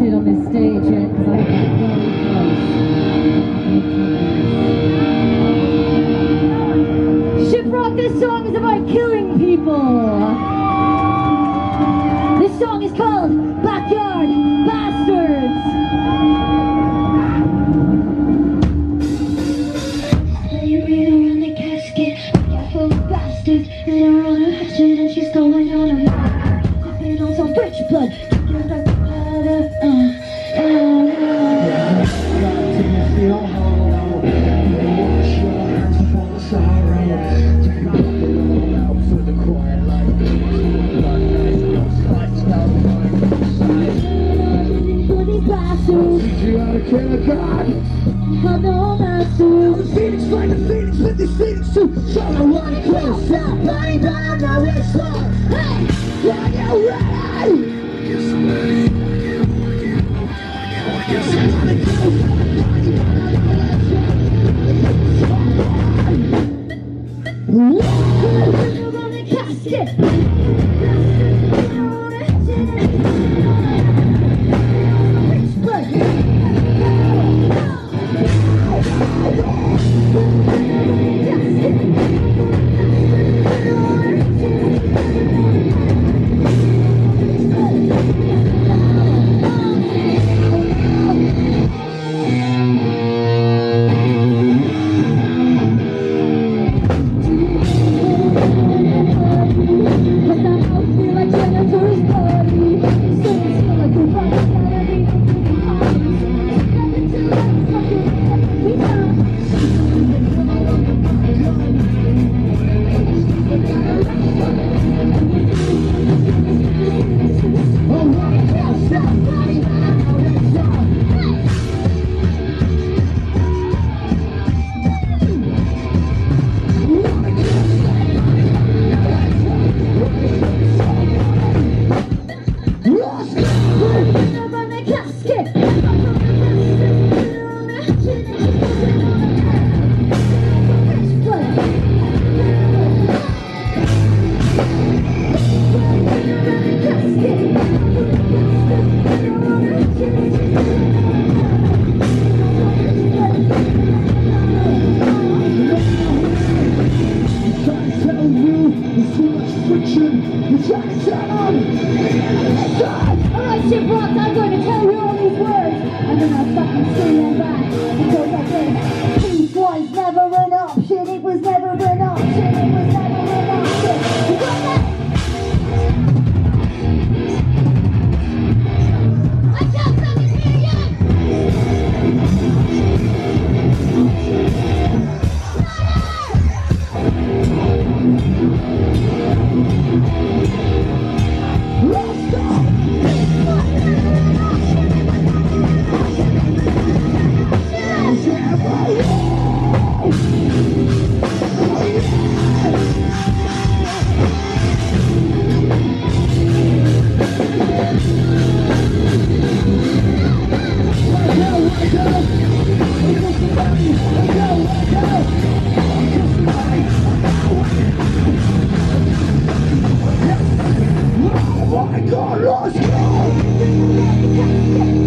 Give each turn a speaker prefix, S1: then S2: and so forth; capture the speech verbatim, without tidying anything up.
S1: it on this stage yet because I got very close. ShipRocked, this song is about killing people. This song is called Backyard Bastards. Around the casket, backyard full of bastards. And her on her hatchet and she's going on a map. Sipping on some French blood.
S2: Teach you how to kill a god.
S1: I know that's true.
S2: I'm a phoenix, like a phoenix with this phoenix suit. So I wanna kill somebody, but I'm not ready. Hey, are you ready? Yes, I'm ready. Yes, I wanna kill somebody, but I'm not ready. You're gonna casket. Alright, ShipRocked, I'm going to tell you all these words, and then I'll fucking sing them back. It goes like this. Peace was never an option, it was never an option, it was never an option. You got that? I can't fucking hear I got lost.